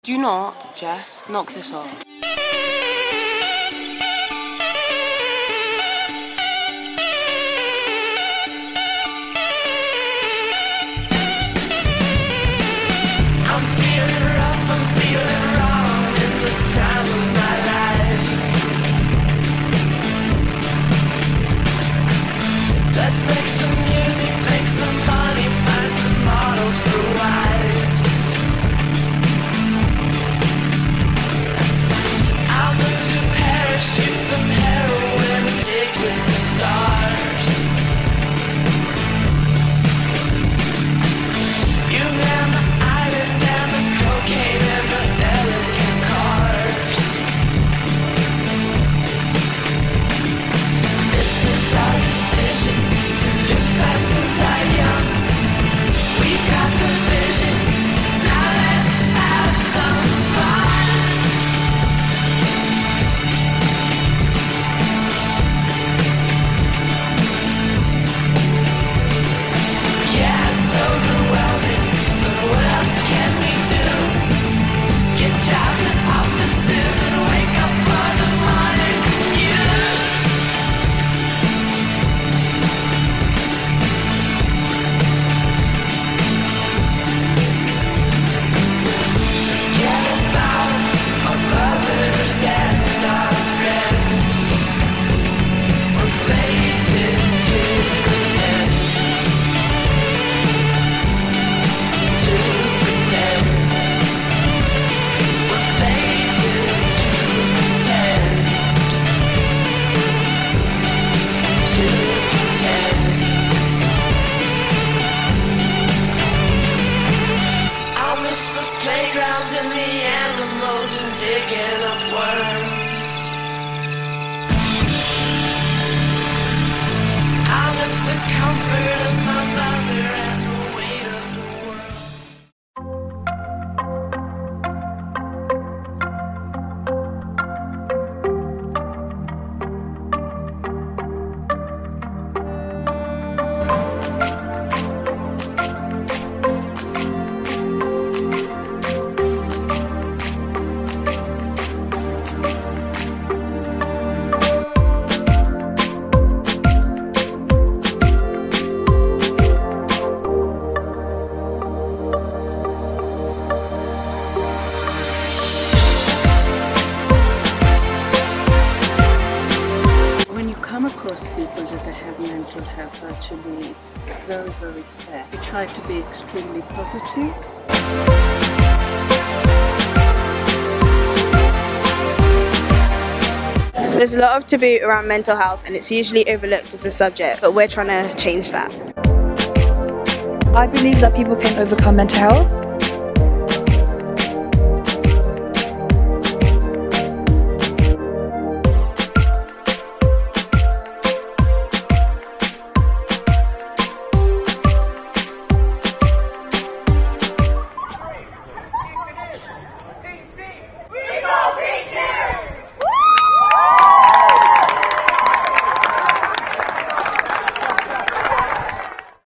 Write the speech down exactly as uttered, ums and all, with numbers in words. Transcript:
Do not, Jess, knock this off. Let's make some music, make some money, find some models for wives. I'll move to Paris, shoot some heroin, dig with the stars. You man the island and the cocaine and the elegant cars. This is our decision. Fast and die young. We've got the vision. Now let's have some fun. Yeah, it's overwhelming, but what else can we do? Get jobs at offices and wake up for the morning commute. Playgrounds and the animals and digging up worms. I miss the comfort of my mother and the weight of the Come across people that have mental health, actually it's very very sad. We try to be extremely positive. There's a lot of taboo around mental health and it's usually overlooked as a subject, but we're trying to change that. I believe that people can overcome mental health